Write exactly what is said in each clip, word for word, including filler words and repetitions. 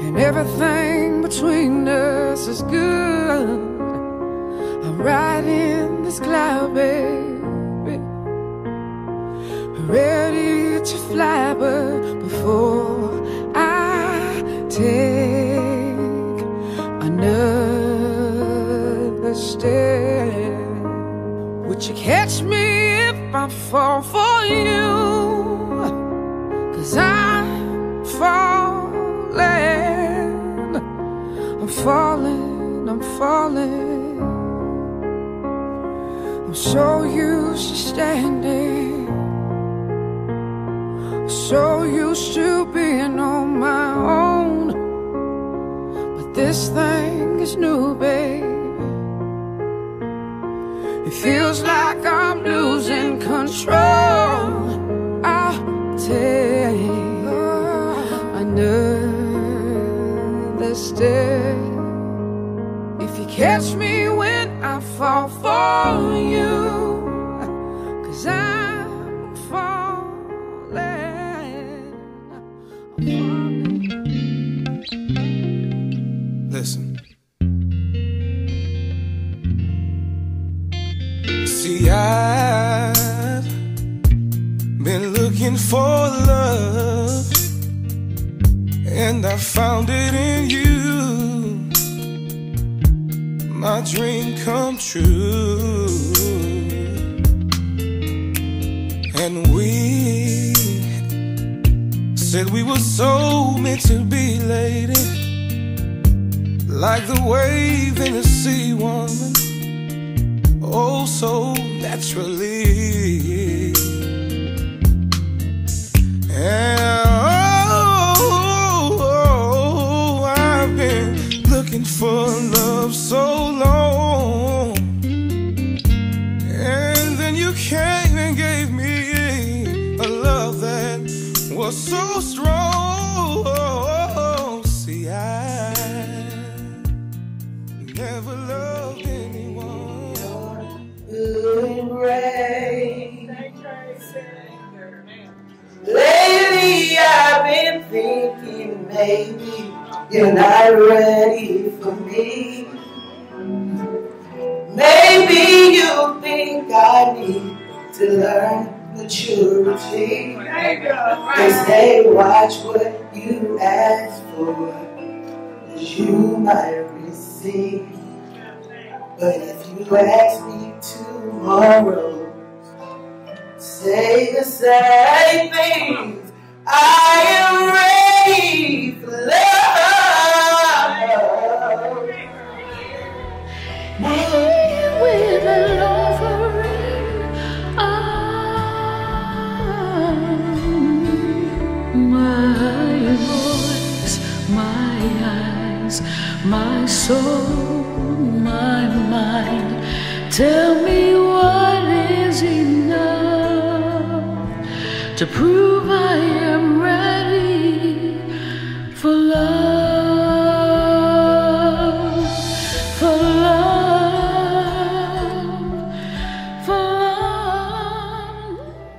and everything between us is good. I'm riding this cloud, baby, ready to fly, but before I take another step, would you catch me if I fall for you? 'Cause I'm falling, I'm falling, I'm falling. I'm so used to standing, so used to being on my own, but this thing is new, babe. It feels like I'm losing control. I'll take another step if you catch me when I fall for you. 'Cause I'm falling, I'm falling. Listen. See, I've been looking for love, and I found it in you. My dream come true, and we said we were so meant to be, lady, like the wave in the sea, woman, oh so naturally. And oh, oh, I've been looking for love so long, and then you came and gave me a love that was so strong. See, I never loved anyone. Good rain. Lately I've been thinking maybe you're not ready for me. Maybe you think I need to learn maturity. They say watch what you ask for, 'cause you might receive. But if you ask me tomorrow, say the same things, I am ready for love. With an offering, my voice, my eyes, my soul, my mind, tell me what is enough to prove I am ready for love, for love, for love.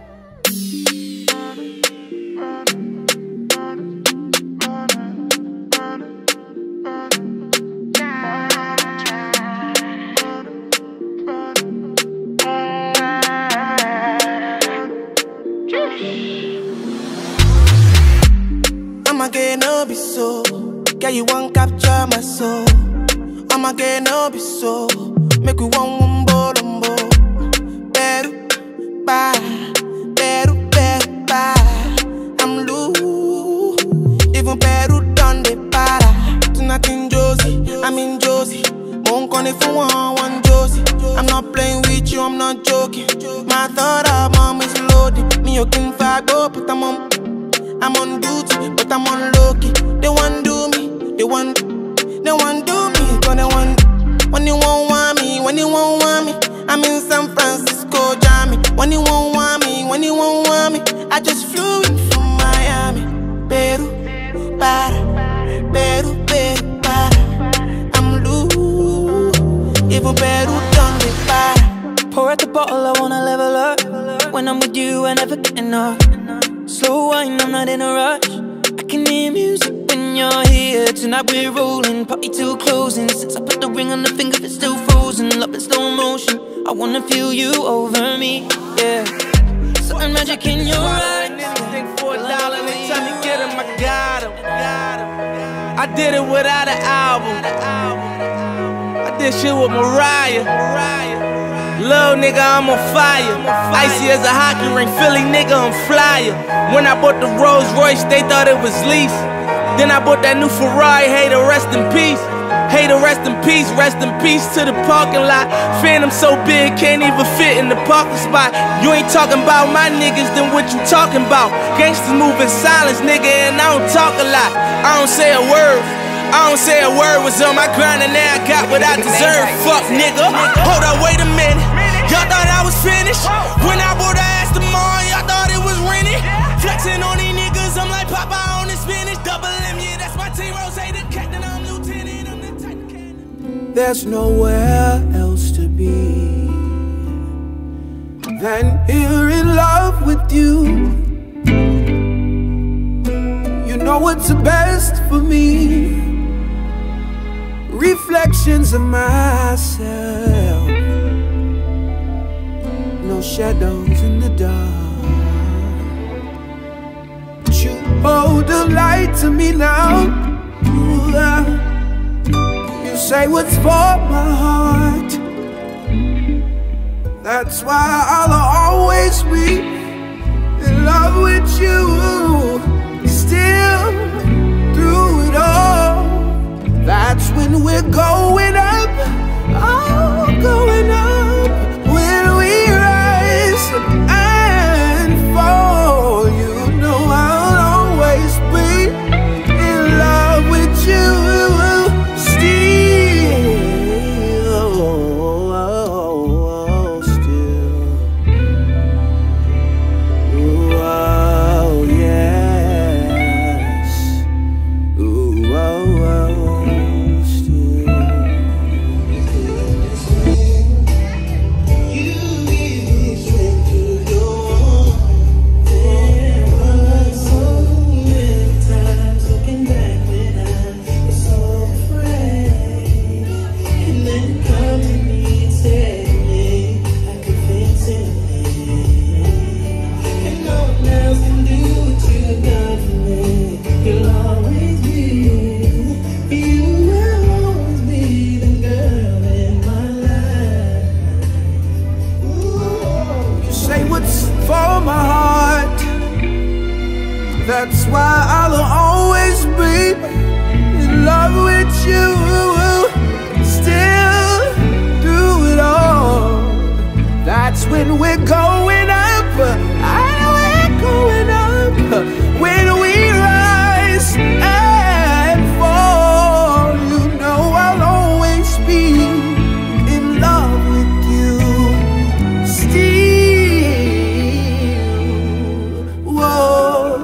I'ma get no be so, girl you won't capture my soul. I'ma get no be so, make we one wumbo lumbo. Better bye, better better bye. I'm loose, even better done the para. Tonight in Josie, I'm in Josie. Won't call it for one one Josie. I'm not playing with you, I'm not joking. My thought of mom is loaded. Me you can fight go, but I'm on. I'm on duty, but I'm on low-key. They want do me, they want, they want do me, cause they want, when you won't want me, when you won't want me, I'm in San Francisco, Jammy. When you won't want me, when you won't want me, I just flew in from Miami. Peru, para, Peru, Peru, para. I'm loose, even Peru done the para. Pour out the bottle, I wanna level up. When I'm with you, I never get enough. Slow wine, I'm not in a rush. I can hear music when when you're here. Tonight we're rolling, party till closing. Since I put the ring on the finger, it's still frozen. Love in slow motion, I wanna feel you over me, yeah. Something magic in your eyes. Anything for a dollar, anytime you get him, I got him. I did it without an album. I did shit with Mariah. Little nigga, I'm on fire. Icy as a hockey ring, Philly nigga, I'm flyer. When I bought the Rolls Royce, they thought it was lease. Then I bought that new Ferrari, hey, to rest in peace. Hey, to rest in peace, rest in peace to the parking lot. Phantom so big, can't even fit in the parking spot. You ain't talking about my niggas, then what you talking about? Gangsters move in silence, nigga, and I don't talk a lot. I don't say a word. I don't say a word, was on my grind and now I got what I deserve. Fuck nigga, hold up, wait a minute. Y'all thought I was finished. When I bought the ass tomorrow, y'all thought it was rented. Flexing on these niggas, I'm like Popeye on the spinach. Double M, yeah, that's my team. Rose, the captain, I'm lieutenant, I'm the type of cannon. There's nowhere else to be than here in love with you. You know what's the best for me. Reflections of myself, no shadows in the dark. But you hold the light to me now. Ooh, uh, you say what's for my heart. That's why I'll always be in love with you. Still through it all. That's when we're going up, oh, going up. When we rise and fall, you know I'll always be in love with you. Still, still, oh yes, ooh, oh, oh. That's why I'll always be in love with you. Still through it all. That's when we're going up. We're going up. When we rise and fall, you know I'll always be in love with you. Still, whoa.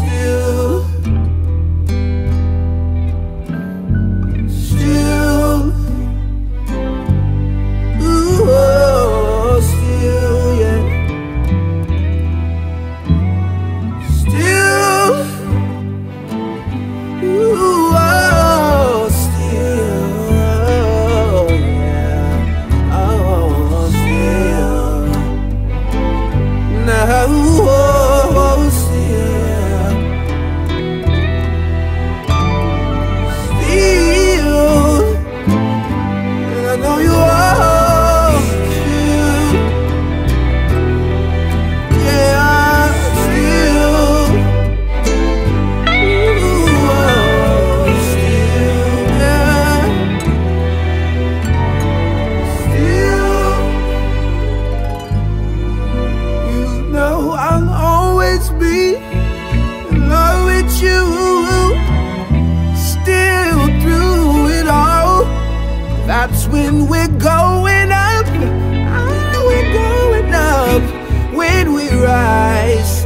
That's when we're going up, ah, we're going up. When we rise